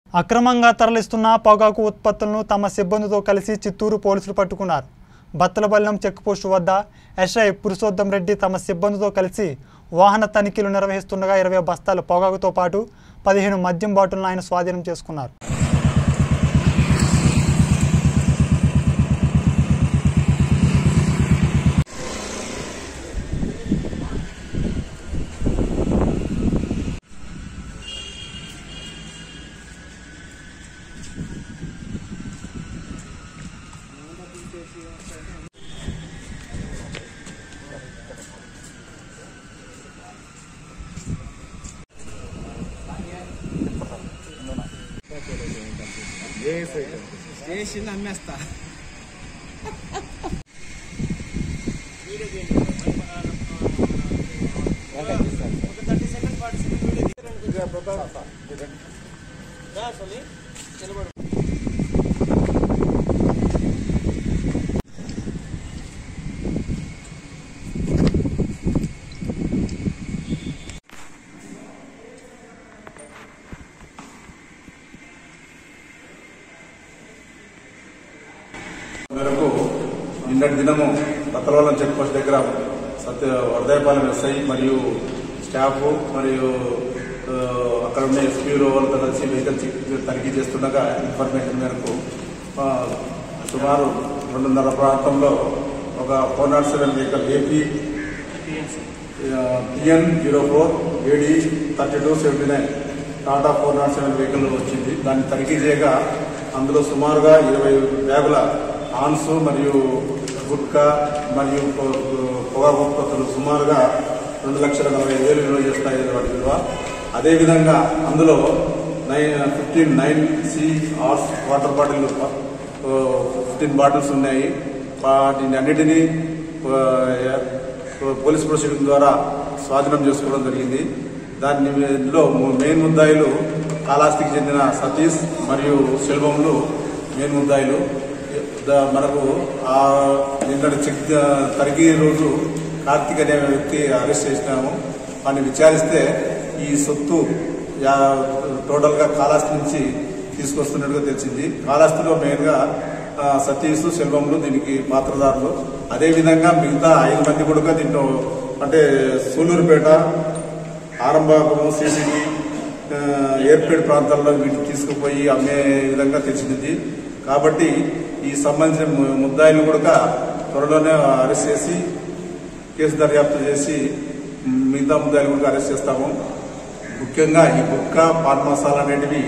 అక్రమంగా తరలిస్తున్న పొగాకు ఉత్పత్తులను తమ సిబ్బందితో కలిసి చిత్తూరు పోలీసులు పట్టుకున్నారు. బత్తలపల్లెం చెక్పోస్టు వద్ద ఎస్ఐ పురుషోత్తం రెడ్డి తమ సిబ్బందితో కలిసి వాహన తనిఖీలు నిర్వహిస్తుండగా 20 బస్తాల పొగాకుతో పాటు 15 మద్యం బాటిల్ను ఆయన స్వాధీనం చేసుకున్నారు. స్టేషన్ అమ్మేస్తా మేరకు నిన్నటి దినము తలవల చెక్ పోస్ట్ దగ్గర వరదాయపాలెం ఎస్ఐ మరియు స్టాఫ్ మరియు అక్కడ ఉన్న ఎస్పీఓ వాళ్ళతో కలిసి వెహికల్ తనిఖీ చేస్తుండగా ఇన్ఫర్మేషన్ మేరకు సుమారు 2:30 ప్రాంతంలో ఒక 407 vehicle AP TN04 AD 3279 Tata 407 vehicle వచ్చింది. దాన్ని తనిఖీ చేయగా అందులో సుమారుగా 20 బ్యాగుల ఆన్స్ మరియు గుట్కా మరియు పొగాకు ఉత్పత్తులు సుమారుగా 2,40,000 విలువ చేస్తాయి వాటి విలువ. అదేవిధంగా అందులో 9C ఆర్స్ వాటర్ బాటిల్ 15 బాటిల్స్ ఉన్నాయి. వాటిని అన్నిటినీ పోలీస్ ప్రొసీడింగ్ ద్వారా స్వాధీనం చేసుకోవడం జరిగింది. దానిలో మెయిన్ ముద్దాయిలు కాళహస్తికి చెందిన సతీష్ మరియు సెల్వంలు మెయిన్ ముద్దాయిలు. మనకు నిన్నటి తనిఖీ రోజు కార్తీక్ అనే వ్యక్తి అరెస్ట్ చేసినాము. వాడిని విచారిస్తే ఈ సొత్తు టోటల్గా కాళహస్తి నుంచి తీసుకొస్తున్నట్టుగా తెలిసింది. కాళహస్తిలో మెయిన్గా సతీష్ సెల్వంలు దీనికి పాత్రదారులు. అదేవిధంగా మిగతా 5 మంది కూడా దీంట్లో అంటే సూలూరుపేట, ఆరంభాగం, సిసిడి, ఎయిర్పేట్ ప్రాంతాల్లో వీటిని తీసుకుపోయి అమ్మే విధంగా తెలిసింది. కాబట్టి ఈ సంబంధించిన ముద్దాయిలను కూడా త్వరలోనే అరెస్ట్ చేసి కేసు దర్యాప్తు చేసి మిగతా ముద్దాయిలు కూడా అరెస్ట్ చేస్తాము. ముఖ్యంగా ఈ గుట్కా, పాన్ మసాలా అనేటివి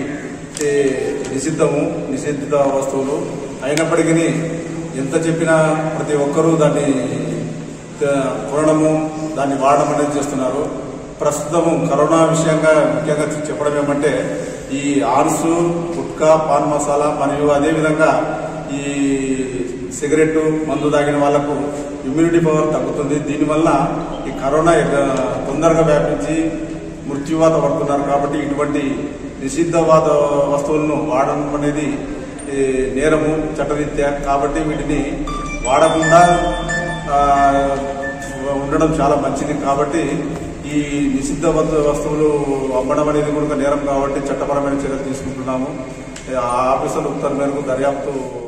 నిషిద్ధ వస్తువులు అయినప్పటికీ ఎంత చెప్పినా ప్రతి ఒక్కరూ దాన్ని కొనడము, దాన్ని వాడడం అనేది చేస్తున్నారు. ప్రస్తుతం కరోనా విషయంగా ముఖ్యంగా చెప్పడం ఏమంటే ఈ ఆన్స్, గుట్కా, పాన్ మసాలా మరియు అదేవిధంగా ఈ సిగరెట్ మందు తాగిన వాళ్లకు ఇమ్యూనిటీ పవర్ తగ్గుతుంది. దీనివల్ల ఈ కరోనా తొందరగా వ్యాపించి మృత్యువాత పడుతున్నారు. కాబట్టి ఇటువంటి నిషిద్ధవాద వస్తువులను వాడడం అనేది నేరము చట్టరీత్యా. కాబట్టి వీటిని వాడకుండా ఉండడం చాలా మంచిది. కాబట్టి ఈ నిషిద్ధ వస్తువులు అమ్మడం అనేది కూడా నేరం కాబట్టి చట్టపరమైన చర్యలు తీసుకుంటున్నాము. ఆఫీసర్ల ఉత్తర్వు మేరకు దర్యాప్తు